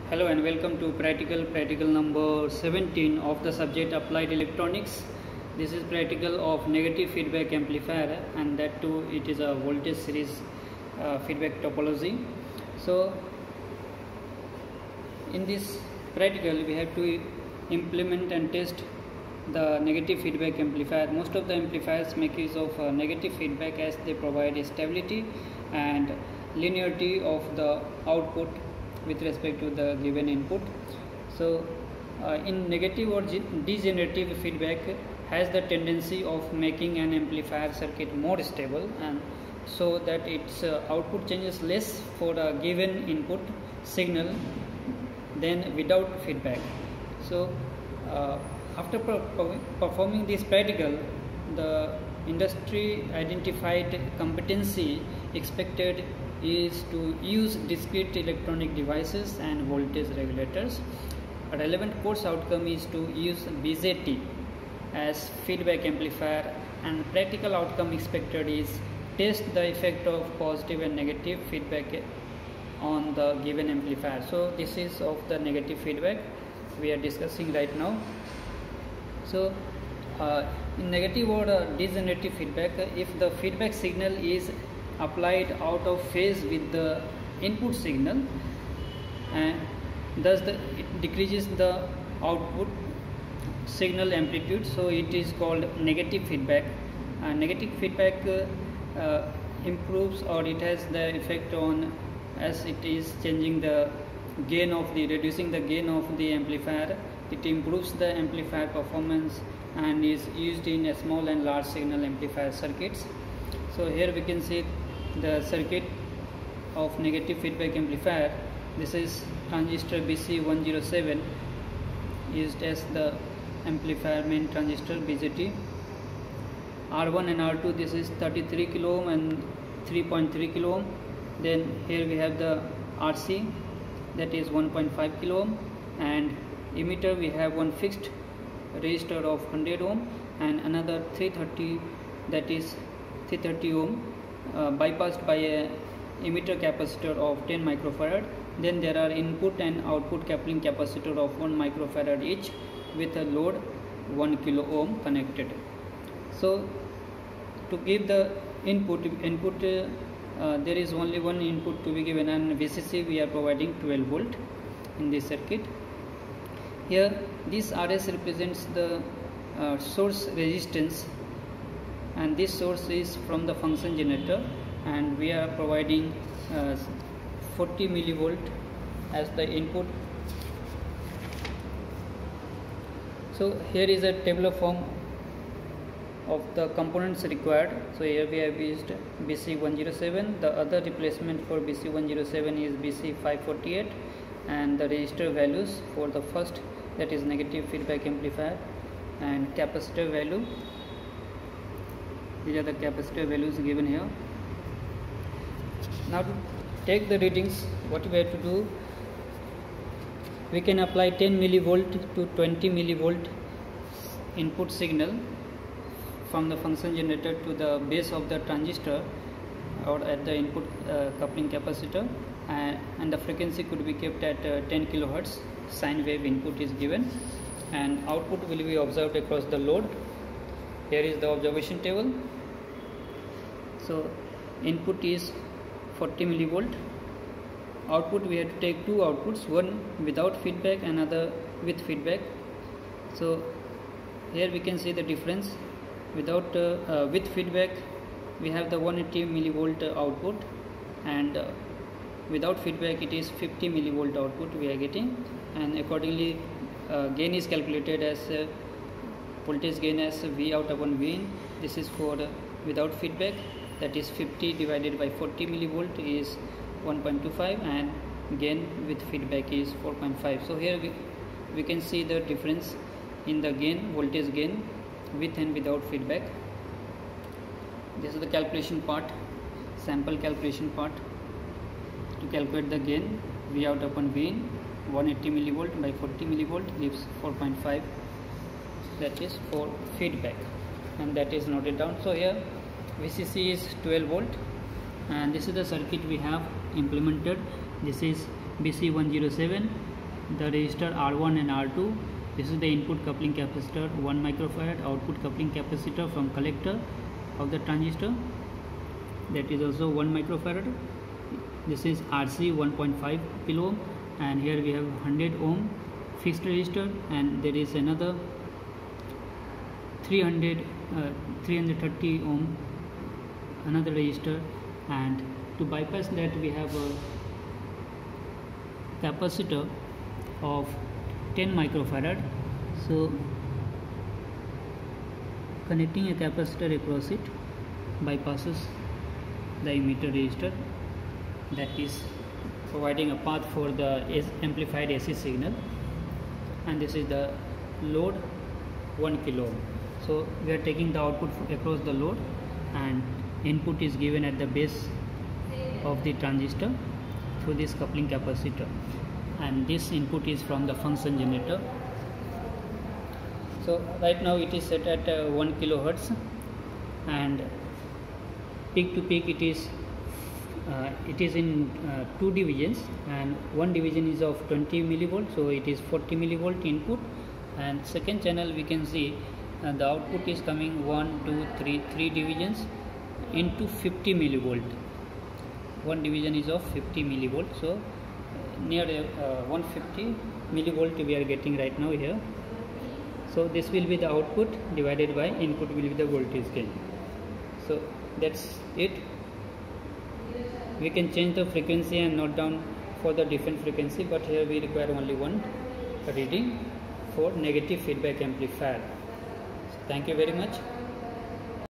Hello and welcome to practical number 17 of the subject Applied Electronics. This is practical of negative feedback amplifier, and that too it is a voltage series feedback topology. So in this practical we have to implement and test the negative feedback amplifier. Most of the amplifiers make use of negative feedback as they provide stability and linearity of the output with respect to the given input. So in negative or degenerative feedback has the tendency of making an amplifier circuit more stable, and so that its output changes less for a given input signal than without feedback. So after performing this practical, the industry identified competency expected is to use discrete electronic devices and voltage regulators. A relevant course outcome is to use BJT as feedback amplifier, and practical outcome expected is test the effect of positive and negative feedback on the given amplifier. So this is of the negative feedback we are discussing right now. So in negative or degenerative feedback, if the feedback signal is applied out of phase with the input signal, and thus it decreases the output signal amplitude, so it is called negative feedback. Negative feedback improves, or it has the effect on, as it is changing the gain of the reducing the gain of the amplifier, it improves the amplifier performance and is used in a small and large signal amplifier circuits. So here we can see the circuit of negative feedback amplifier. This is transistor BC107 used as the amplifier main transistor BJT. R1 and R2, this is 33 kilo ohm and 3.3 kilo ohm. Then here we have the RC, that is 1.5 kilo ohm, and emitter we have one fixed resistor of 100 ohm and another 330, that is 330 ohm, bypassed by a emitter capacitor of 10 microfarad. Then there are input and output coupling capacitor of 1 microfarad each with a load 1 kilo ohm connected. So to give the input there is only one input to be given, and VCC we are providing 12 volt in this circuit. Here this RS represents the source resistance, and this source is from the function generator, and we are providing 40 millivolt as the input. So here is a tabular form of the components required. So here we have used BC107, the other replacement for BC107 is BC548, and the resistor values for the first, that is negative feedback amplifier, and capacitor value. These are the capacitor values given here. Now to take the readings, what we have to do, we can apply 10 millivolt to 20 millivolt input signal from the function generator to the base of the transistor or at the input coupling capacitor, and the frequency could be kept at 10 kilohertz. Sine wave input is given, and output will be observed across the load. Here is the observation table. So input is 40 millivolt. Output we have to take two outputs, one without feedback, another with feedback. So here we can see the difference. Without with feedback we have the 180 millivolt output, and without feedback it is 50 millivolt output we are getting, and accordingly gain is calculated as voltage gain as V out upon V in. This is for without feedback, that is 50 divided by 40 millivolt is 1.25, and gain with feedback is 4.5. So here we can see the difference in the gain, voltage gain with and without feedback. This is the calculation part, sample calculation part. To calculate the gain, V out upon V in, 180 millivolt by 40 millivolt gives 4.5, that is for feedback, and that is noted down. So here VCC is 12 volt, and this is the circuit we have implemented. This is BC107 the resistor R1 and R2. This is the input coupling capacitor 1 microfarad, output coupling capacitor from collector of the transistor, that is also 1 microfarad. This is RC 1.5 kilo ohm, and here we have 100 ohm fixed resistor, and there is another 330 ohm another resistor, and to bypass that we have a capacitor of 10 microfarad. So connecting a capacitor across it bypasses the emitter resistor, that is providing a path for the amplified AC signal, and this is the load 1 kilo ohm. So we are taking the output across the load, and input is given at the base of the transistor through this coupling capacitor, and this input is from the function generator. So right now it is set at 1 kilohertz, and peak to peak it is in 2 divisions, and one division is of 20 millivolt, so it is 40 millivolt input, and second channel we can see the output is coming 1, 2, 3 divisions into 50 millivolt. One division is of 50 millivolt, so near 150 millivolt we are getting right now here. So this will be the output divided by input will be the voltage gain. So that's it. We can change the frequency and note down for the different frequency, but here we require only one reading for negative feedback amplifier. So thank you very much.